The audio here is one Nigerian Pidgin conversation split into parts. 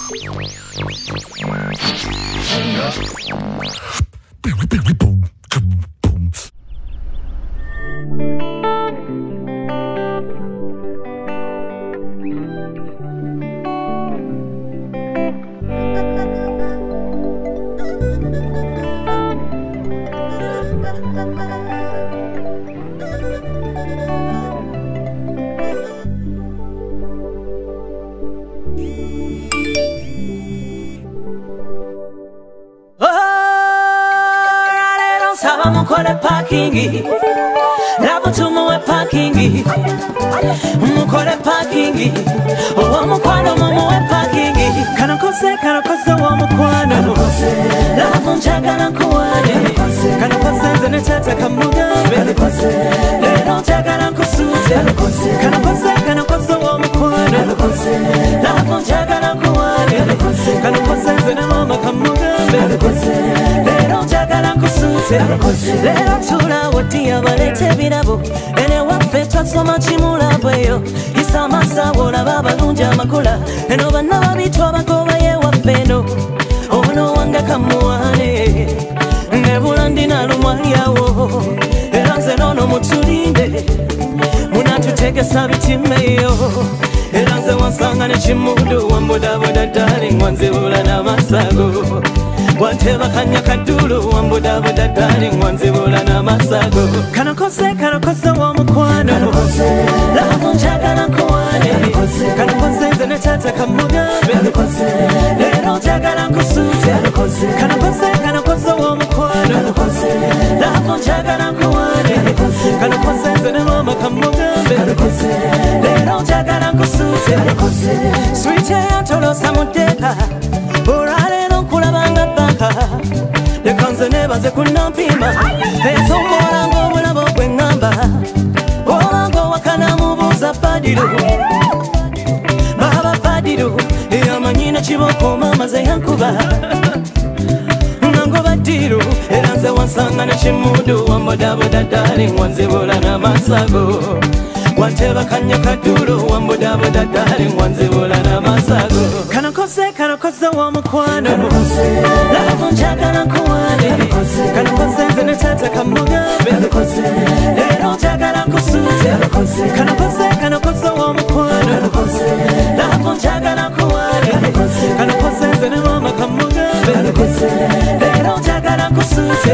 Lavutumuwe parkingi mukole parkingi owomukwano mumuwe parkingi kanokoze womukwano lavunjagala nkuwane kanokoze nze ne tata kamugambe lero njagala nkusuute kanokoze womukwano lavunjagala nkuwane kanokoze nze ne mama kamugambe lero njagala nkusuute lero tulawo diya balete birabo ene waffe twasoma kimulabweyo isa amasawo olaba abalungi amakula eno banna babitwa bagobaye waffeno ono wange kamuwane nebula ndina lumwalyawo era nze nono mutulinde munatutegesa bitimeyo era nze wansanga nekimudu wambudabuda darling wanzibula n'amasago wanteba kanya kadulu wambudabuda darling wanzibula n'amasago kanokoze womukwano lavunjagala nkuwane kanokoze nze ne tata kamugambe lero njagala nkusuute kanokoze womukwano lavunjagala nkuwane kanokoze nze ne mama kamugambe lero njagala nkusuute swite yantolosa mudeka olwaleero nkulabanga baka leka nze nebaze kunampima ensongola ng'obulabo bweŋŋamba olanga owakana mubuuza badiro baba badiro eyamanyina kiboko mama ze yankuba nango badiro era nze wansanga nekimudu wambodaboda darling wanzibula n'amasago wanteba kanya kadulu wambudabuda darling wanzibula n'amasago kanokoze womukwano lavunjagala nkuwane kanokoze nze ne tata kamugambe lero njagala nkusuute kanokoze womukwano lavunjagala nkuwane kanokoze nze ne mama kamugambe lero njagala nkusuute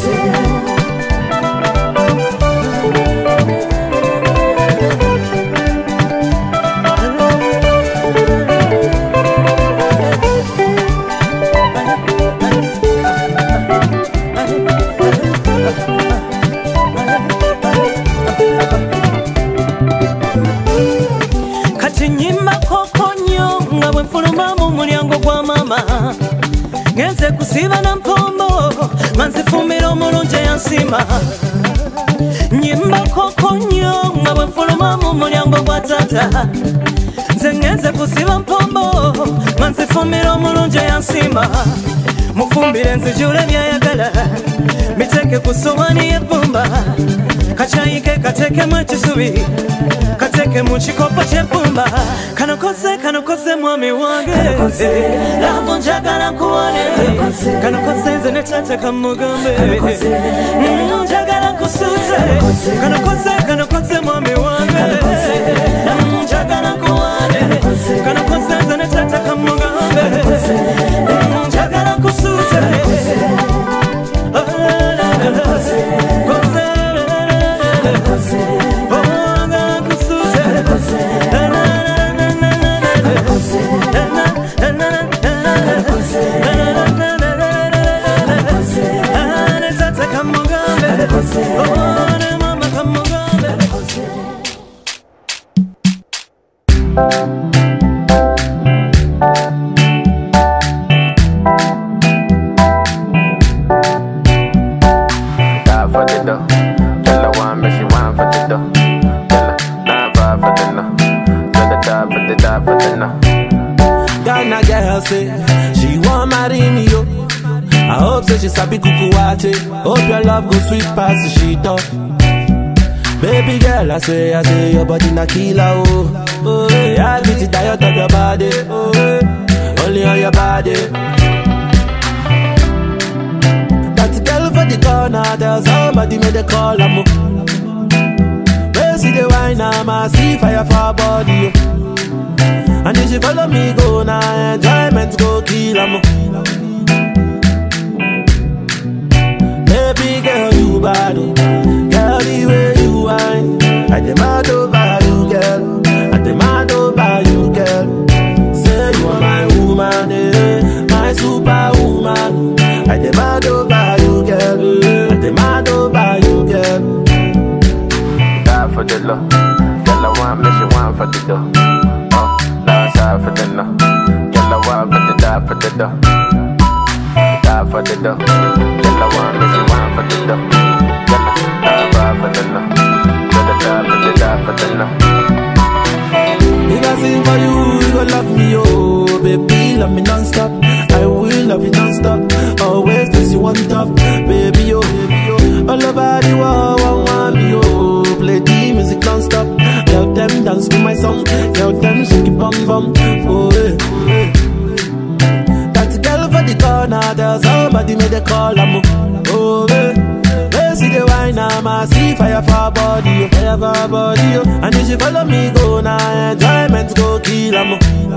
ngenze kusiba na mpombo manzifumira omulungi eyansima nyimba kokonyo nga bwenfuluma mu mulyango gwa tata nze ngenze kusiba mpombo manzifumira omulungi eyansima mufumbire nzijule byayagala biteke ku sowani y'ebbumba kachayike katekemu ekisubi kateke mu kikopo ky'ebbumba kanokoze mwami wange lavunjagala nkuwane kanokoze nze ne tata kamugambe njagala nkusuute kanokoze mwami wange njagala nkuwane kanokoze nze ne tata kamugambe njagala nkusuute Ghana girl say she want marry me yo. I hope say she sabi kukuwache. Hope your love go sweet past the sheet up. Baby girl, I say your body na killer oh. Oh, yeah, I beat it diet of your body. Oh, only your body. That girl for the corner, there's somebody made a call. Where see the wine, I see fire for her body. And if she follow me, go now, enjoyment go kill 'em. Baby girl, you bad, girl, the way you whine, I demand over you, girl. I demand over you, girl. Say you are my woman, my superwoman. I demand over you, girl. I demand over you, girl. Die for the love, girl. I want me, she want for the dough. Die for the no, girl. I want for the die for the dough. Die for the dough, girl. I want me, she want for the dough. Girl, die for the no, girl. Die for the no. If I sing for you, you gon' love me, oh baby, love me non-stop. I will love you non-stop. Always place you on top, baby, oh baby, oh. All over the world, want me, oh. Play the music non-stop. Tell them dance to my song. Tell them shake it bum bum. Oh yeah, oh yeah. That girl for the corner, there's somebody made a call. Oh yeah. See the wine, I see fire for her body, fire for her body. And if she follow me, go now, enjoyment go kill 'em.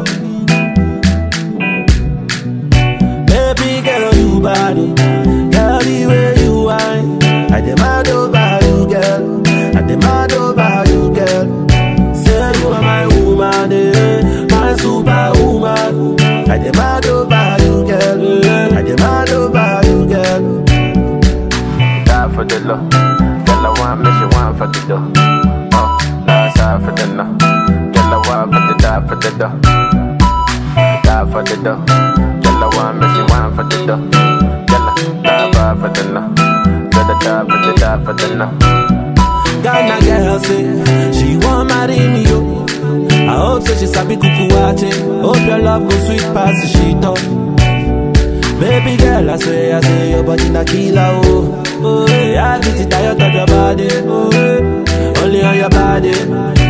Baby girl, you bad, girl, the way you whine, I demand over you, girl. I demand over you, girl. Say you are my woman, my superwoman. I demand over you, girl. I demand over you, girl. For the love, girl, I want me, she want for the dough. Die for the no, girl, I want for the die for the dough. Die for the dough, girl, I want me, she want for the dough. Girl, die for the no, girl, die for the no. Ghana girl say she want marry me, yo. I hope so she sabi kuku wache. Hope your love go sweet past the shit up. Baby girl, I say your body na killer, oh. Oh, yeah, I get it tired of your body, oh, only on your body.